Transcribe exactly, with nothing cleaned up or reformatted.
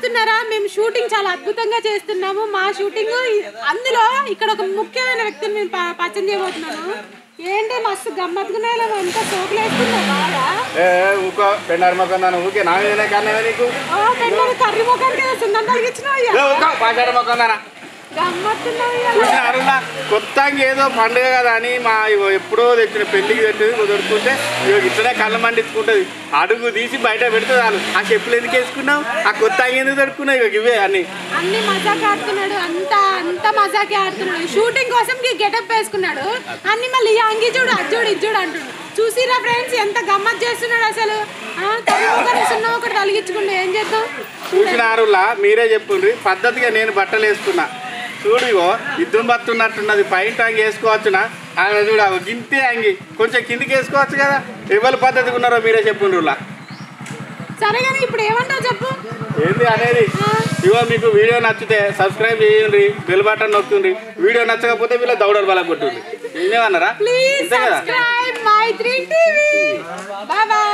చూస్తున్నారా మేము షూటింగ్ చాలా అద్భుతంగా చేస్తున్నాము మా షూటింగ్ అందులో ఇక్కడ ఒక ముఖ్యమైన వ్యక్తిని మేము పరిచయం చేయబోతున్నాను ఏంటి మస్తు గమ్మత్తుకున్నాయి అంతా సోకులు వేసుకున్నావు బాగా ఊకో పెండారి మొక్కం దాని ఊకే నా మీదనే కన్నా నీకు కర్రీ మొక్కడికి సున్నం కలిగించినావు పాచారి మొక్కం దానా కొత్త ఏదో పండుగ కదా అని మా ఎప్పుడో తెచ్చిన పెళ్లికి తెచ్చేది దొరుకుతుంటే ఇట్లనే కళ్ళ మండించుకుంటుంది అడుగు తీసి బయట పెడితే చాలు ఆ చెప్పులు ఎందుకు వేసుకున్నావు ఆ కొత్త ఎందుకు దొరుకున్నావు ఇవే అన్ని అన్ని మజాకి ఆడుతున్నాడు అంత అంత మజాకి ఆడుతున్నాడు షూటింగ్ కోసం గెటప్ వేసుకున్నాడు అన్ని మళ్ళీ అంగి చూడు అజ్జోడు ఇజ్జోడు అంటున్నాడు చూసిరా ఫ్రెండ్స్ ఎంత గమ్మత్ చేస్తున్నాడు అసలు సున్నా ఒకటి తలిగించుకుంటే ఏం చేద్దాం చూసినారులా మీరే చెప్పుండ్రి పద్ధతిగా నేను బట్టలు వేసుకున్నా చూడు ఇగో ఇద్దరు బతున్నట్టున్నది పైన అంగి వేసుకోవచ్చునా ఆయన చూడ గింతే అంగి కొంచెం కిందికి వేసుకోవచ్చు కదా ఎవరి పద్ధతిగా ఉన్నారో మీరే చెప్పుండ్రులా సరే కానీ ఇప్పుడు ఏమంటావు చెప్పు ఏంది అనేది ఇగో మీకు వీడియో నచ్చితే సబ్స్క్రైబ్ చేయండి బెల్ బటన్ నొక్కండి వీడియో నచ్చకపోతే వీళ్ళ దౌడలు బల కొట్టుండి ఏమన్నారా please subscribe my three TV bye by